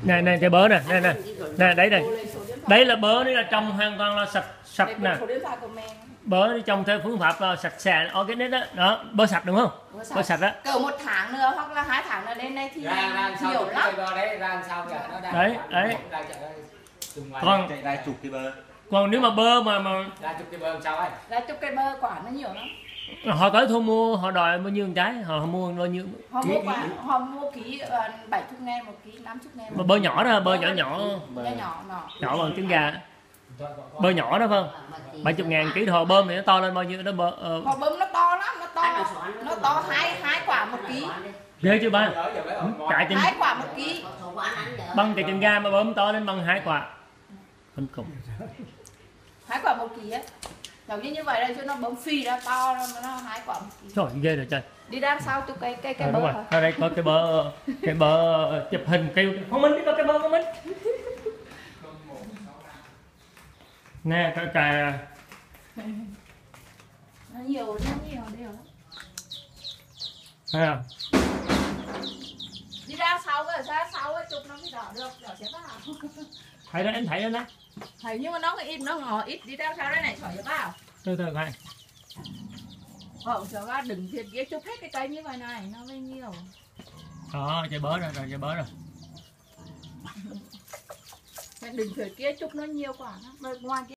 Nè cái bớ nè, nè đấy này, đấy là bớ, đấy là trong hoàn toàn là sạch nè. Bớ trong theo phương pháp là sạch sẽ organic đó, đó bơ sạch đúng không? Bơ sạch đó. Cỡ 1 tháng nữa hoặc là 2 tháng nữa đến đây thì nhiều lắm. Đấy. Còn nếu mà bơ mà ra chục cây bơ sao ấy? Ra chục cây bơ quả nó nhiều lắm. Họ tới thu mua, họ đòi bao nhiêu trái, họ mua bao nhiêu? Họ mua ký 70.000 1 ký, 50.000. Mà bơ nhỏ đó, bơ nhỏ nhỏ bằng trứng gà. Bơ nhỏ đó không? 70.000 ký thôi, bơm thì nó to lên bao nhiêu đó bơ. Họ bơm nó to lắm, nó to 2 quả 1 ký. Ghê chưa ba? Chạy 2 quả 1 ký. Bằng cái chân ga mà bơm to lên bằng 2 quả. Kinh khủng. 2 quả 1 ký á. Giống như vậy đây chứ nó bơm phi ra to nó 2 quả 1 ký. Trời ghê rồi trời. Đi ra sau chụp cái bơ. Đúng rồi. Ở đây có cái bơ chụp hình kêu không Minh, có cái bơ không Minh. Nè cái nó nhiều lắm. Thấy không? Đi ra sau chụp nó mới đỏ được, đỏ sẽ vào. Thấy đó, em thấy đó. Thấy nhưng mà nó im, nó ngỏ ít. Đi ra sau đây này khỏi vào. Từ coi. Không sợ ra đừng thiệt ghê, chụp hết cái cây như vậy này nó mới nhiều. Đó, chơi bớ rồi, chơi bớ rồi. Đừng thiệt kia chụp nó nhiều quả lắm. Ngoài kia